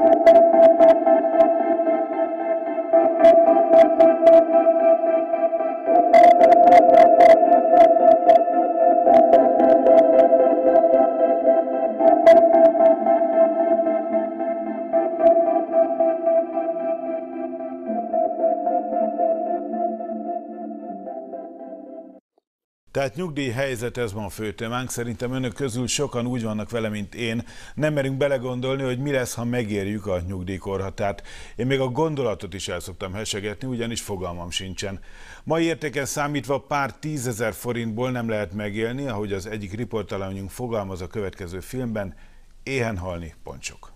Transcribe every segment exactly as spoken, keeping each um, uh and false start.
Tehát nyugdíjhelyzet, ez ma a fő témánk. Szerintem önök közül sokan úgy vannak vele, mint én. Nem merünk belegondolni, hogy mi lesz, ha megérjük a nyugdíjkorhatárt. Én még a gondolatot is el szoktam hesegetni, ugyanis fogalmam sincsen. Mai értéken számítva pár tízezer forintból nem lehet megélni, ahogy az egyik riportalanyunk fogalmaz a következő filmben, éhen halni pontsok.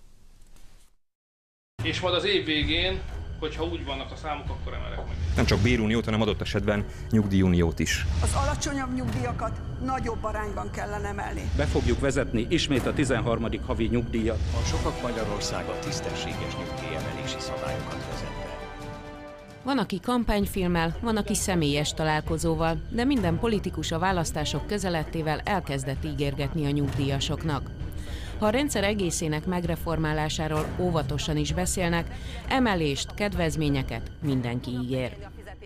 És majd az év végén, hogyha úgy vannak a számok, akkor emelek meg. Nem csak béruniót, hanem adott esetben nyugdíjuniót is. Az alacsonyabb nyugdíjakat nagyobb arányban kellene emelni. Be fogjuk vezetni ismét a tizenharmadik havi nyugdíjat. A Sokak Magyarországa tisztességes nyugdíjemelési szabályokat vezet be. Van, aki kampányfilmmel, van, aki személyes találkozóval, de minden politikus a választások közelettével elkezdett ígérgetni a nyugdíjasoknak. Ha a rendszer egészének megreformálásáról óvatosan is beszélnek, emelést, kedvezményeket mindenki ígér.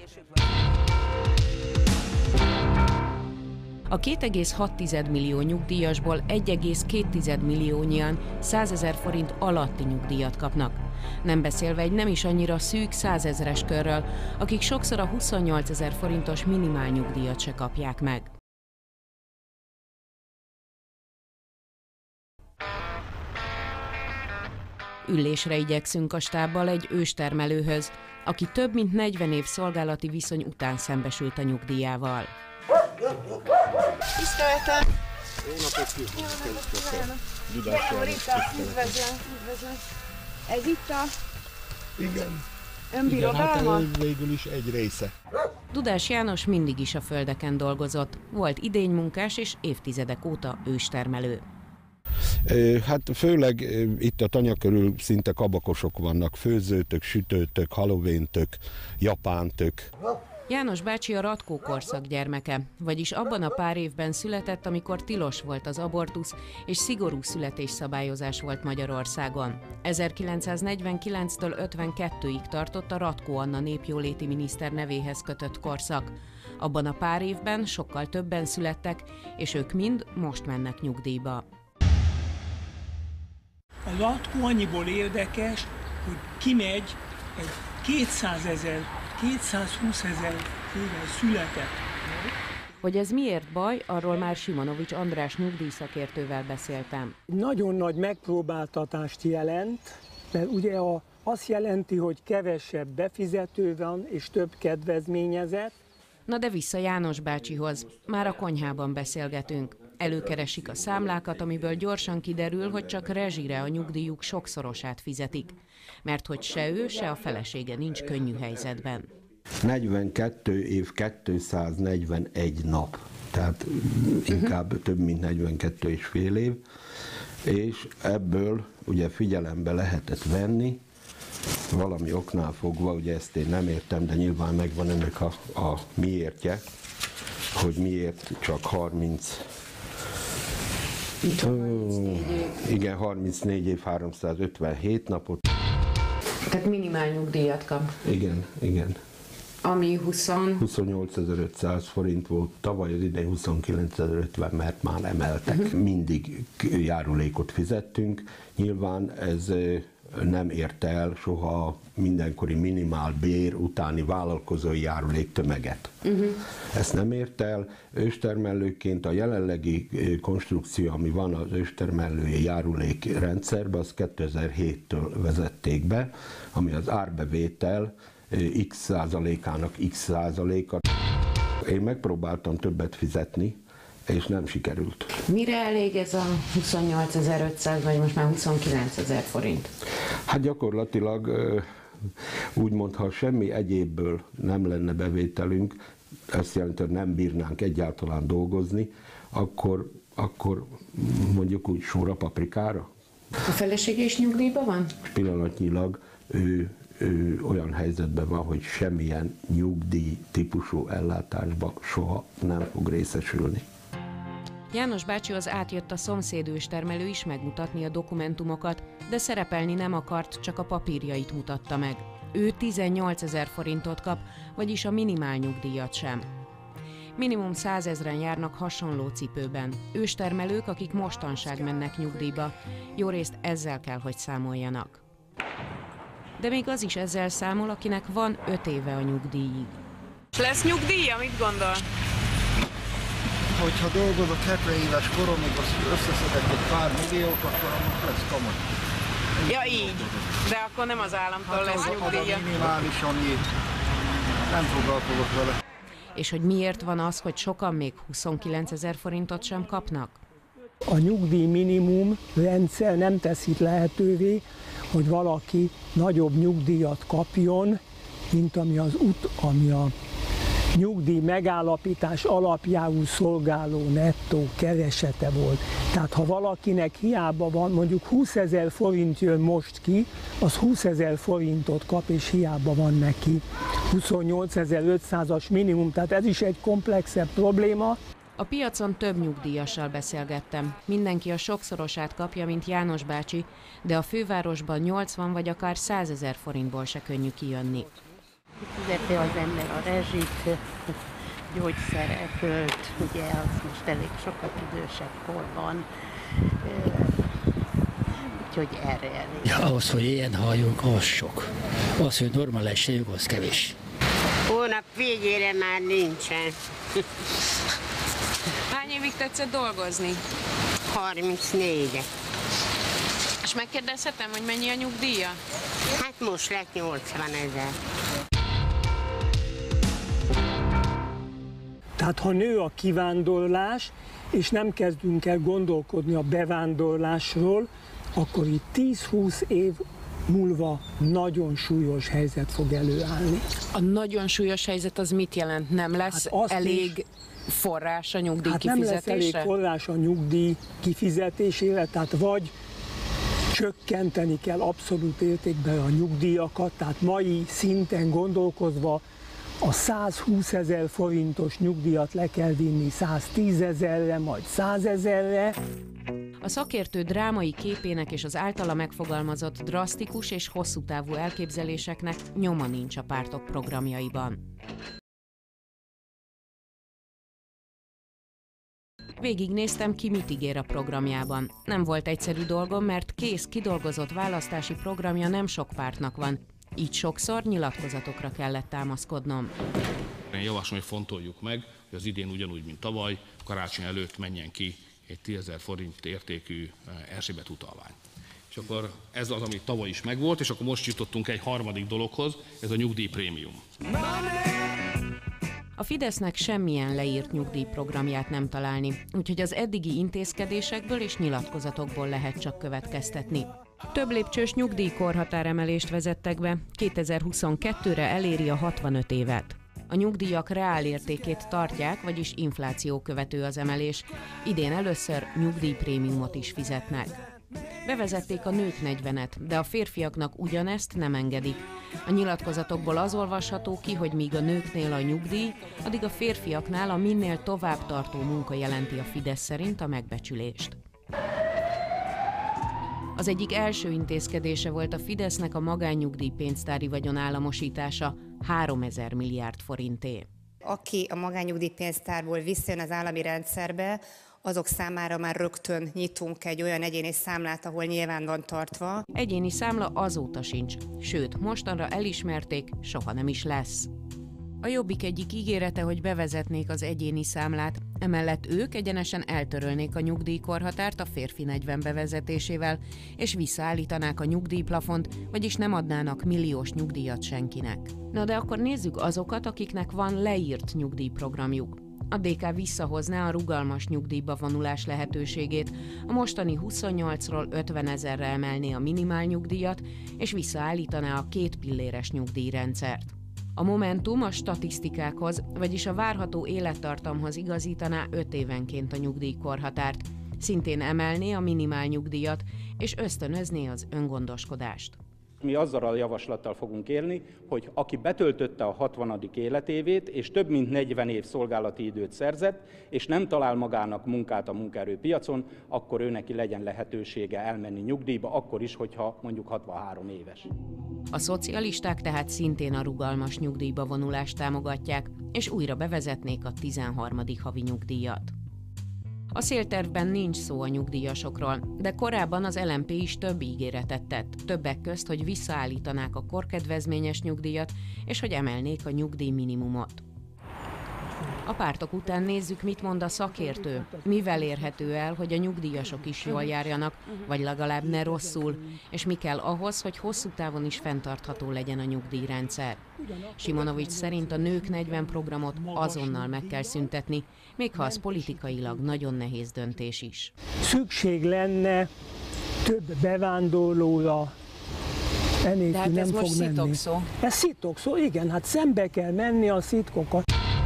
A két egész hat millió nyugdíjasból egy egész két milliónyian százezer forint alatti nyugdíjat kapnak. Nem beszélve egy nem is annyira szűk százezres körről, akik sokszor a huszonnyolcezer forintos minimál nyugdíjat se kapják meg. Ülésre igyekszünk a stábbal egy őstermelőhöz, aki több mint negyven év szolgálati viszony után szembesült a nyugdíjával. Tiszteletem! Jó napot kívánok! Dudás János, üdvözlöm, üdvözlöm. Ez itt a... Igen. Önbirodalma? Igen, hát végül is egy része. Dudás János mindig is a földeken dolgozott. Volt idénymunkás és évtizedek óta őstermelő. Hát főleg itt a tanya körül szinte kabakosok vannak, főzőtök, sütőtök, halovéntök, japántök. János bácsi a Ratkó korszak gyermeke, vagyis abban a pár évben született, amikor tilos volt az abortusz, és szigorú születésszabályozás volt Magyarországon. ezerkilencszáznegyvenkilenctől ötvenkettőig tartott a Ratkó Anna népjóléti miniszter nevéhez kötött korszak. Abban a pár évben sokkal többen születtek, és ők mind most mennek nyugdíjba. A Ratkó annyiból érdekes, hogy kimegy egy kétszázezer, kétszázhúszezer éve született. Hogy ez miért baj, arról már Simonovics András nyugdíjszakértővel beszéltem. Nagyon nagy megpróbáltatást jelent, mert ugye a, azt jelenti, hogy kevesebb befizető van és több kedvezményezett. Na de vissza János bácsihoz. Már a konyhában beszélgetünk. Előkeresik a számlákat, amiből gyorsan kiderül, hogy csak rezsire a nyugdíjuk sokszorosát fizetik. Mert hogy se ő, se a felesége nincs könnyű helyzetben. negyvenkét év kétszáznegyvenegy nap, tehát inkább uh-huh. több mint negyvenkét és fél év, és ebből ugye figyelembe lehetett venni, valami oknál fogva, ugye ezt én nem értem, de nyilván megvan ennek a, a miértje, hogy miért csak harminc, uh, igen, harmincnégy év háromszázötvenhét napot. Tehát minimál nyugdíjat kap. Igen, igen. Ami huszonnyolcezer-ötszáz forint volt, tavaly az idén huszonkilencezer-ötven, mert már emeltek. Uh-huh. Mindig járulékot fizettünk. Nyilván ez nem érte el soha a mindenkori minimál bér utáni vállalkozói járulék tömeget. Uh-huh. Ezt nem érte el. Őstermelőként a jelenlegi konstrukció, ami van az őstermelői járulék rendszerben, az kétezer-héttől vezették be, ami az árbevétel x százalékának x százaléka. Én megpróbáltam többet fizetni, és nem sikerült. Mire elég ez a huszonnyolcezer-ötszáz, vagy most már huszonkilencezer forint? Hát gyakorlatilag úgymond, ha semmi egyébből nem lenne bevételünk, ezt jelenti, hogy nem bírnánk egyáltalán dolgozni, akkor, akkor mondjuk úgy sóra paprikára. A felesége is nyugdíjban van? Pillanatnyilag ő ő olyan helyzetben van, hogy semmilyen nyugdíj típusú ellátásba soha nem fog részesülni. János bácsihoz átjött a szomszéd őstermelő is megmutatni a dokumentumokat, de szerepelni nem akart, csak a papírjait mutatta meg. Ő tizennyolcezer forintot kap, vagyis a minimál nyugdíjat sem. Minimum százezren járnak hasonló cipőben. Őstermelők, akik mostanság mennek nyugdíjba. Jó részt ezzel kell, hogy számoljanak. De még az is ezzel számol, akinek van öt éve a nyugdíjig. Lesz nyugdíja? Mit gondol? Hogyha dolgozok hetven éves koromig, azt összeszedek egy pár milliót, akkor annak lesz kamat. Ja, így. De akkor nem az államtól hát lesz az, nyugdíja. Az a minimális, ami nem foglalkozok vele. És hogy miért van az, hogy sokan még huszonkilencezer forintot sem kapnak? A nyugdíj minimum rendszer nem teszi lehetővé, hogy valaki nagyobb nyugdíjat kapjon, mint ami az út, ami a nyugdíj megállapítás alapjául szolgáló nettó keresete volt. Tehát ha valakinek hiába van, mondjuk húszezer forint jön most ki, az húszezer forintot kap, és hiába van neki huszonnyolcezer-ötszázas minimum, tehát ez is egy komplexebb probléma. A piacon több nyugdíjassal beszélgettem. Mindenki a sokszorosát kapja, mint János bácsi, de a fővárosban nyolcvan vagy akár százezer forintból se könnyű kijönni. Fizeti az ember a rezsit, gyógyszere, föld, ugye az most elég sokat idősebb korban, úgyhogy erre elég. Ja, ahhoz, hogy ilyen halljunk, az sok. Az, hogy normális éljük, az kevés. Hónap végére már nincsen. Hány évig tetszett dolgozni? harmincnégy. És megkérdezhetem, hogy mennyi a nyugdíja? Hát most lett nyolcvanezer. Tehát ha nő a kivándorlás, és nem kezdünk el gondolkodni a bevándorlásról, akkor itt tíz-húsz év múlva nagyon súlyos helyzet fog előállni. A nagyon súlyos helyzet az mit jelent? Nem lesz hát elég is, forrás a nyugdíj hát kifizetésre? Nem lesz elég forrás a nyugdíj kifizetésére, tehát vagy csökkenteni kell abszolút értékben a nyugdíjakat, tehát mai szinten gondolkozva a százhúszezer forintos nyugdíjat le kell vinni száztízezerre, majd százezerre. A szakértő drámai képének és az általa megfogalmazott drasztikus és hosszú távú elképzeléseknek nyoma nincs a pártok programjaiban. Végignéztem, ki mit ígér a programjában. Nem volt egyszerű dolgom, mert kész, kidolgozott választási programja nem sok pártnak van. Így sokszor nyilatkozatokra kellett támaszkodnom. Én javaslom, hogy fontoljuk meg, hogy az idén ugyanúgy, mint tavaly, karácsony előtt menjen ki egy tízezer forint értékű Erzsébet utalvány. És akkor ez az, ami tavaly is megvolt, és akkor most jutottunk egy harmadik dologhoz, ez a nyugdíjprémium. A Fidesznek semmilyen leírt nyugdíjprogramját nem találni, úgyhogy az eddigi intézkedésekből és nyilatkozatokból lehet csak következtetni. Több lépcsős nyugdíjkorhatáremelést vezettek be, kétezer-huszonkettőre eléri a hatvanöt évet. A nyugdíjak reálértékét tartják, vagyis infláció követő az emelés. Idén először nyugdíjprémiumot is fizetnek. Bevezették a nők negyvenet, de a férfiaknak ugyanezt nem engedik. A nyilatkozatokból az olvasható ki, hogy míg a nőknél a nyugdíj, addig a férfiaknál a minél tovább tartó munka jelenti a Fidesz szerint a megbecsülést. Az egyik első intézkedése volt a Fidesznek a magánnyugdíjpénztári vagyon államosítása, háromezer milliárd forinté. Aki a magánnyugdíjpénztárból visszajön az állami rendszerbe, azok számára már rögtön nyitunk egy olyan egyéni számlát, ahol nyilván van tartva. Egyéni számla azóta sincs, sőt, mostanra elismerték, soha nem is lesz. A Jobbik egyik ígérete, hogy bevezetnék az egyéni számlát, emellett ők egyenesen eltörölnék a nyugdíjkorhatárt a férfi negyven bevezetésével, és visszaállítanák a nyugdíjplafont, vagyis nem adnának milliós nyugdíjat senkinek. Na de akkor nézzük azokat, akiknek van leírt nyugdíjprogramjuk. A dé ká visszahozná a rugalmas nyugdíjba vonulás lehetőségét, a mostani huszonnyolcról ötvenezerre emelné a minimál nyugdíjat, és visszaállítaná a két pilléres nyugdíjrendszert. A Momentum a statisztikákhoz, vagyis a várható élettartamhoz igazítaná öt évenként a nyugdíjkorhatárt, szintén emelné a minimál nyugdíjat, és ösztönözné az öngondoskodást. Mi azzal a javaslattal fogunk élni, hogy aki betöltötte a hatvanadik életévét, és több mint negyven év szolgálati időt szerzett, és nem talál magának munkát a munkaerőpiacon, akkor ő neki legyen lehetősége elmenni nyugdíjba, akkor is, hogyha mondjuk hatvanhárom éves. A szocialisták tehát szintén a rugalmas nyugdíjba vonulást támogatják, és újra bevezetnék a tizenharmadik havi nyugdíjat. A széltervben nincs szó a nyugdíjasokról, de korábban az el em pé is több ígéretet tett, többek közt, hogy visszaállítanák a korkedvezményes nyugdíjat, és hogy emelnék a nyugdíjminimumot. A pártok után nézzük, mit mond a szakértő, mivel érhető el, hogy a nyugdíjasok is jól járjanak, vagy legalább ne rosszul, és mi kell ahhoz, hogy hosszú távon is fenntartható legyen a nyugdíjrendszer. Simonovics szerint a Nők negyven programot azonnal meg kell szüntetni, még ha az politikailag nagyon nehéz döntés is. Szükség lenne több bevándorlóra, enélkül hát nem ez fog most menni. szitokszó. Ez szitokszó, igen, hát szembe kell menni a szitkokat.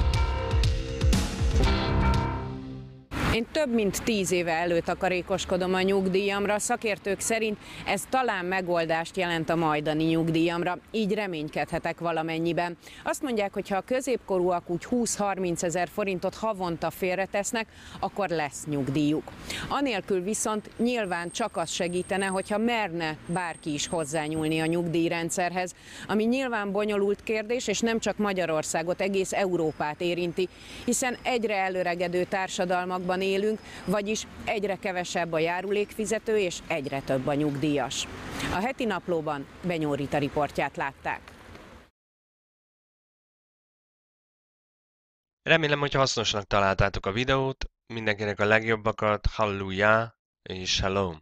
Én több mint tíz éve előtakarékoskodom a nyugdíjamra, szakértők szerint ez talán megoldást jelent a majdani nyugdíjamra, így reménykedhetek valamennyiben. Azt mondják, hogy ha a középkorúak úgy húsz-harminc ezer forintot havonta félretesznek, akkor lesz nyugdíjuk. Anélkül viszont nyilván csak az segítene, hogyha merne bárki is hozzányúlni a nyugdíjrendszerhez, ami nyilván bonyolult kérdés, és nem csak Magyarországot, egész Európát érinti, hiszen egyre előregedő társadalmakban élünk, vagyis egyre kevesebb a járulékfizető és egyre több a nyugdíjas. A heti naplóban Benyó Rita riportját látták. Remélem, hogy hasznosnak találtátok a videót, mindenkinek a legjobbakat, halleluja és shalom!